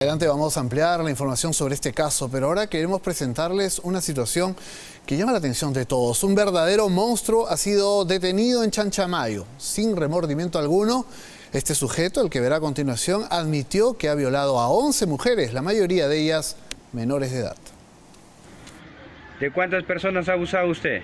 adelante vamos a ampliar la información sobre este caso, pero ahora queremos presentarles una situación que llama la atención de todos. Un verdadero monstruo ha sido detenido en Chanchamayo, sin remordimiento alguno. Este sujeto, el que verá a continuación, admitió que ha violado a 11 mujeres, la mayoría de ellas menores de edad. ¿De cuántas personas ha abusado usted?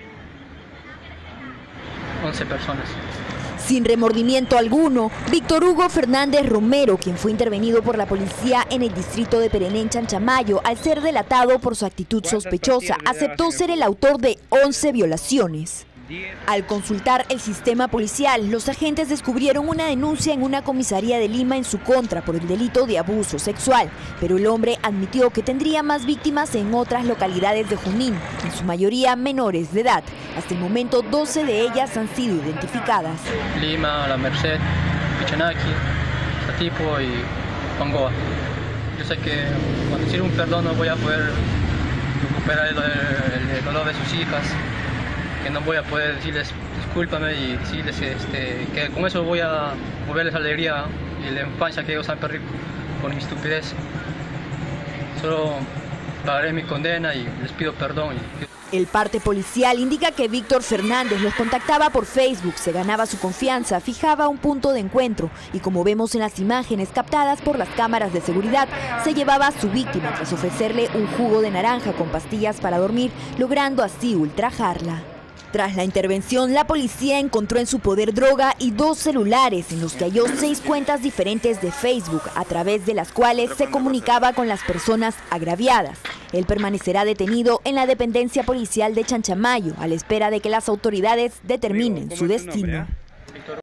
11 personas. Sin remordimiento alguno, Víctor Hugo Fernández Romero, quien fue intervenido por la policía en el distrito de Perenén, Chanchamayo, al ser delatado por su actitud sospechosa, aceptó ser el autor de 11 violaciones. Al consultar el sistema policial, los agentes descubrieron una denuncia en una comisaría de Lima en su contra por el delito de abuso sexual, pero el hombre admitió que tendría más víctimas en otras localidades de Junín, en su mayoría menores de edad. Hasta el momento, 12 de ellas han sido identificadas. Lima, La Merced, Pichanaki, Satipo y Pangoa. Yo sé que cuando decir un perdón no voy a poder recuperar el dolor de sus hijas, que no voy a poder decirles discúlpame y decirles que con eso voy a volverles la alegría y la infancia que ellos han perdido por mi estupidez. Solo pagaré mi condena y les pido perdón. El parte policial indica que Víctor Fernández los contactaba por Facebook, se ganaba su confianza, fijaba un punto de encuentro y, como vemos en las imágenes captadas por las cámaras de seguridad, se llevaba a su víctima tras ofrecerle un jugo de naranja con pastillas para dormir, logrando así ultrajarla. Tras la intervención, la policía encontró en su poder droga y 2 celulares en los que halló 6 cuentas diferentes de Facebook, a través de las cuales se comunicaba con las personas agraviadas. Él permanecerá detenido en la dependencia policial de Chanchamayo, a la espera de que las autoridades determinen su destino.